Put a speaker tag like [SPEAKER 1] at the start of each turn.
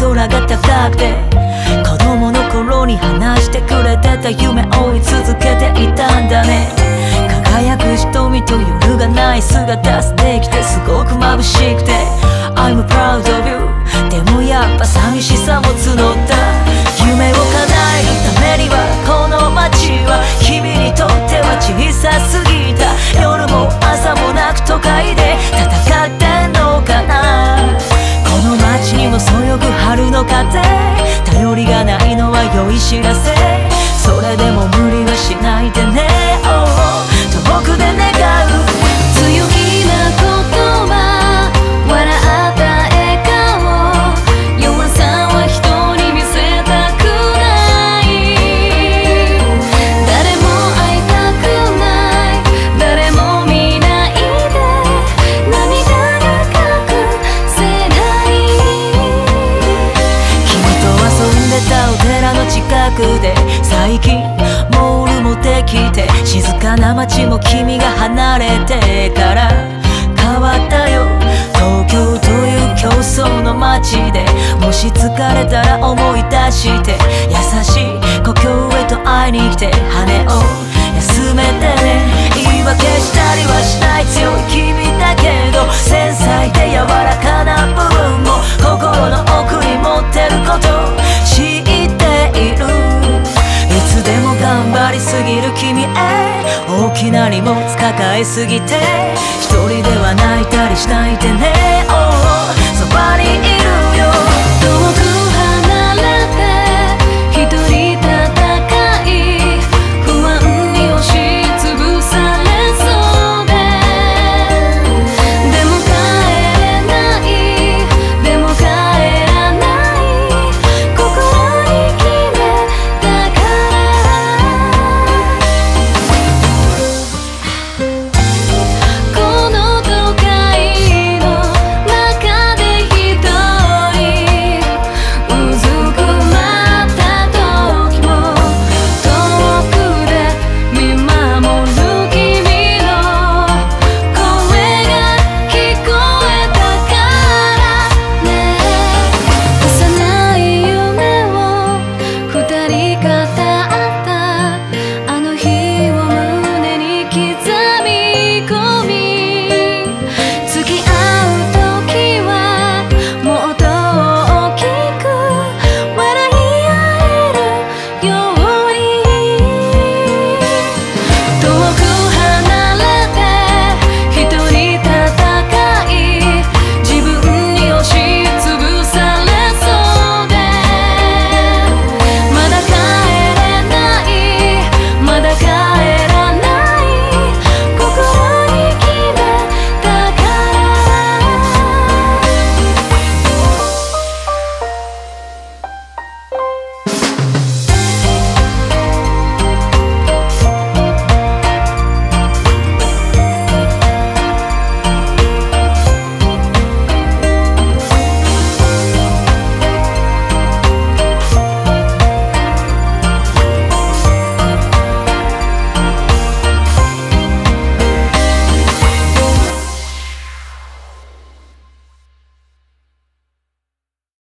[SPEAKER 1] 空が高くて、子供の頃に話してくれてた夢追い続けていたんだね。輝く瞳と夜がない姿、素敵ですごく眩しくて I'm proud of you。 でもやっぱ寂しさも募った。夢を叶えるためにはこの街は君にとっては小さすぎた。夜も朝もなく都会で戦ってんのかな。この街にもそよぐ春の風、頼りがないのは良い知らせ。それでも無理はしないでね、遠くで願う。
[SPEAKER 2] 強気な言葉、笑った笑顔、弱さは人に見せたくない。誰も会いたくない、誰も見ないで、涙が隠せない。
[SPEAKER 1] 君と遊んでたお寺の近くで最近モールもできて、静かな街も君が離れてから変わったよ。東京という競争の街でもし疲れたら思い出して、優しい故郷へと会いに来て羽を休めてね。言い訳したりはしない強い君だけど、繊細で柔らかな部分も心の奥に持ってること知っている。いつでも頑張りすぎる君へ、大きな荷物抱えすぎて一人では泣いたりしないでね。